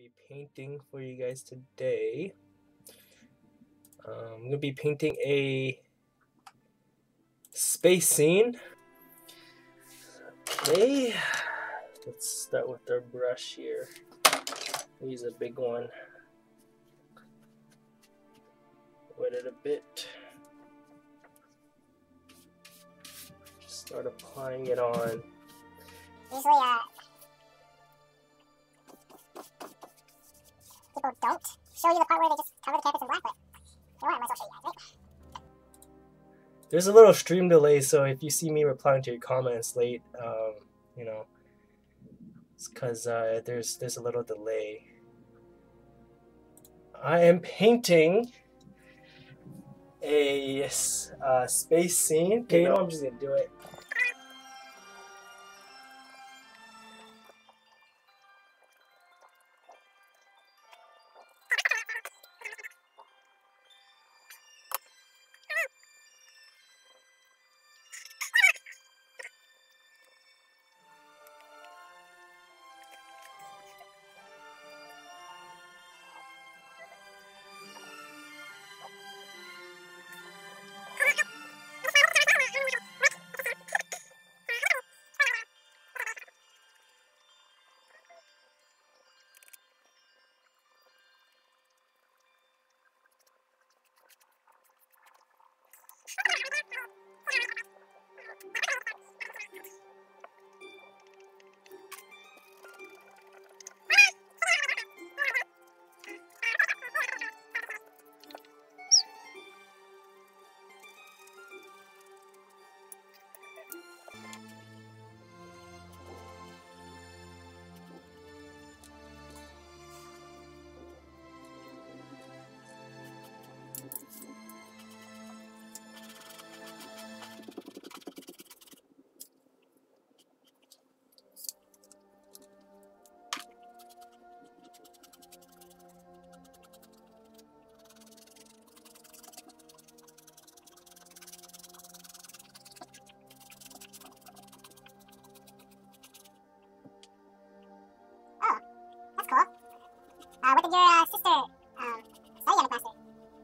be painting for you guys today. I'm going to be painting a space scene. Okay, let's start with our brush here. Use a big one. Wet it a bit. Start applying it on. Usually, people don't show you the part where they just cover the canvas in black, but you know what, I might as well show you guys, right? There's a little stream delay, so if you see me replying to your comments late, you know, it's because there's a little delay. I am painting a space scene. Okay, you know, I'm just gonna do it. What did your sister study on the master?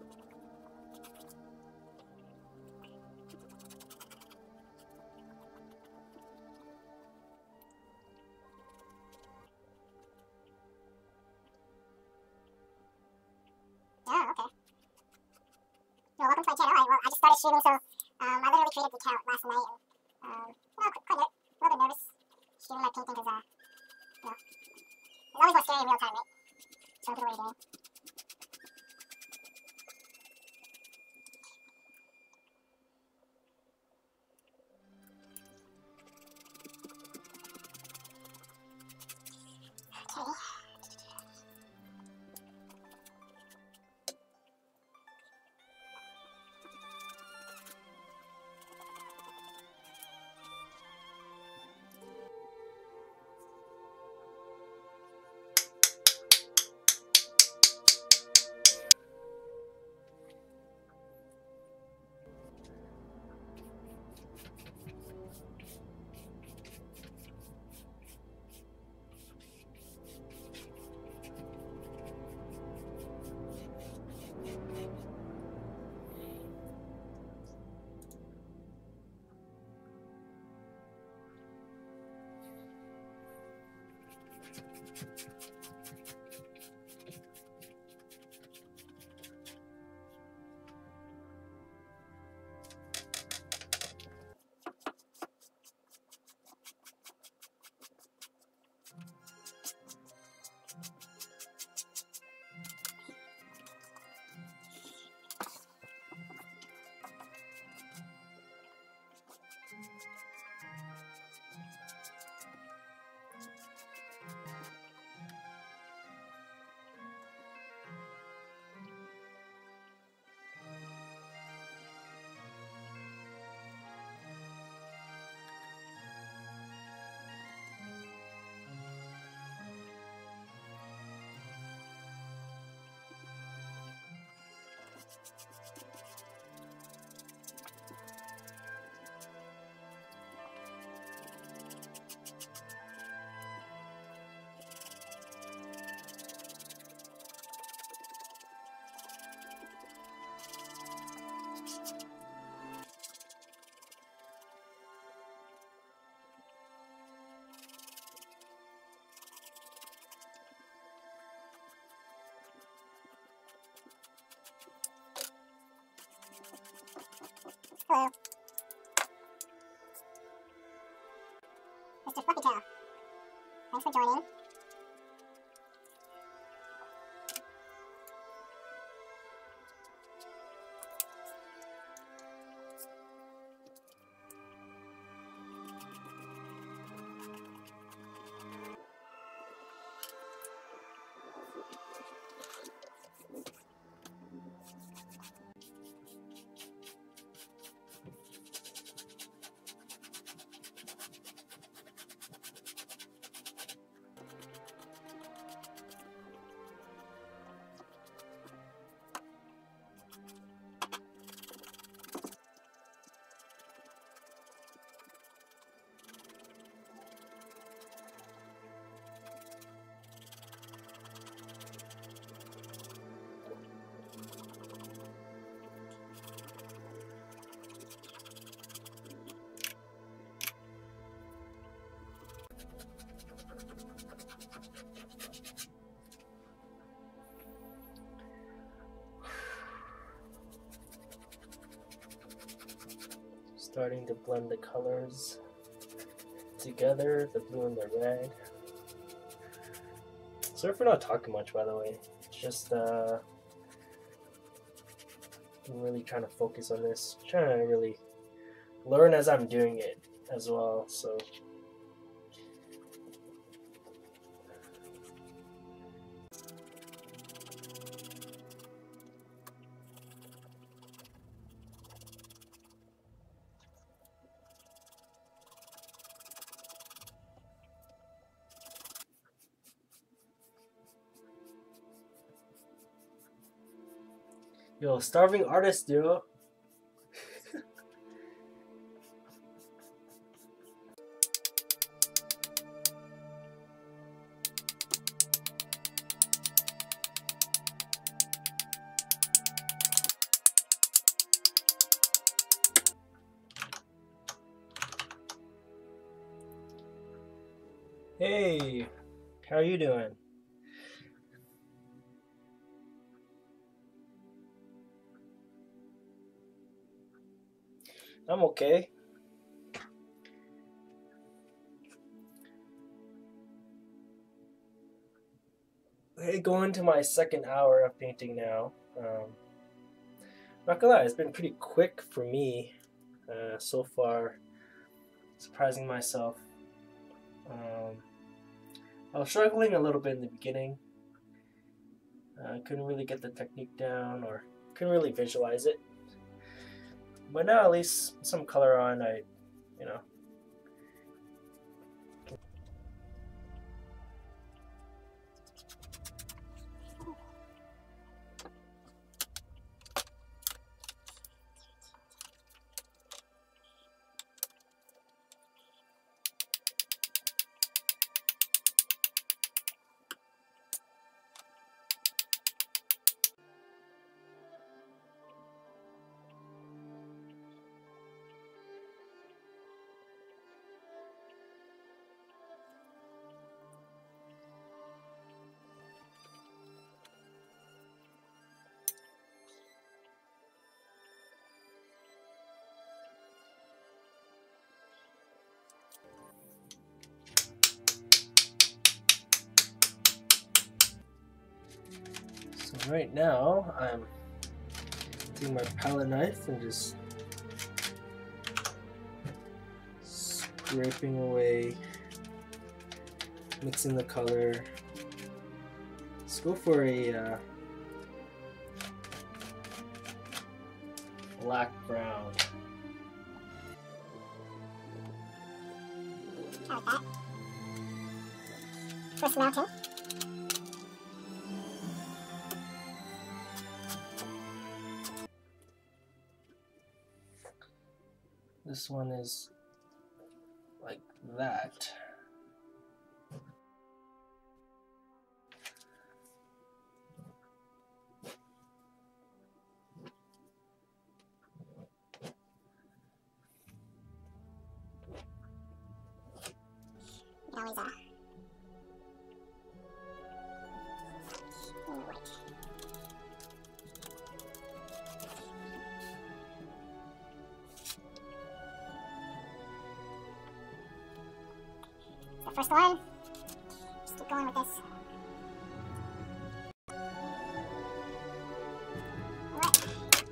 Oh, okay. Well, welcome to my channel. Well, I just started streaming, so I literally created the account last night, and quite a little bit nervous streaming my painting because you know, it's always more scary in real time, right? Showing people what you're doing. Okay. Hello. Mr. Fluffy Tail. Thanks for joining. Starting to blend the colors together, the blue and the red. Sorry for not talking much, by the way. It's just I'm really trying to focus on this, trying to really learn as I'm doing it as well. So yo, starving artist, yo. Hey, how are you doing? I'm okay. Hey, going to my second hour of painting now. Not gonna lie, it's been pretty quick for me so far, surprising myself. I was struggling a little bit in the beginning. I couldn't really get the technique down, or couldn't really visualize it. But now at least some color on, you know. So right now I'm taking my palette knife and just scraping away, mixing the color. Let's go for a black brown. I like that. First mountain. This one is like that. You can always white. first one. Just keep going with this. Alright.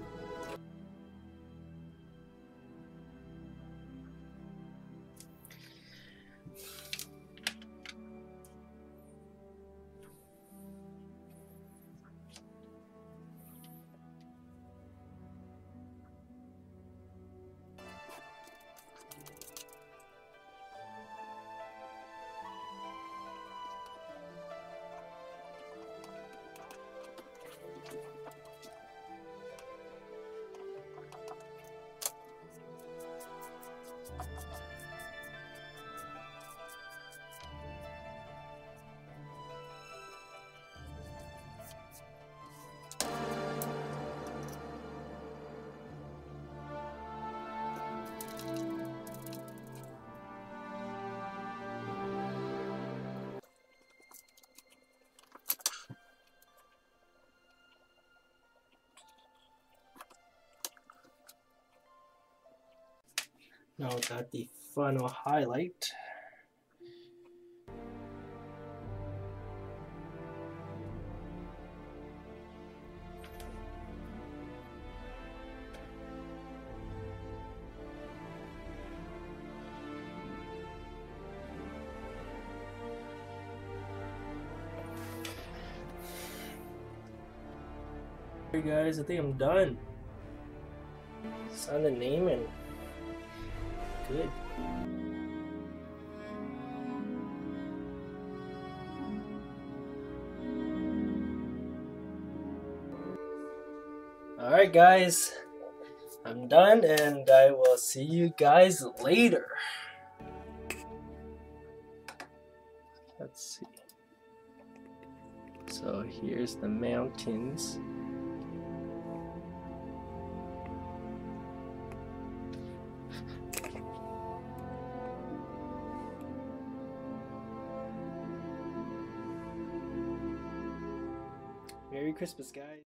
Now we got the final highlight. Hey guys, I think I'm done. Sign the name and good. Alright guys, I'm done and I will see you guys later. Let's see. So here's the mountains. Merry Christmas, guys.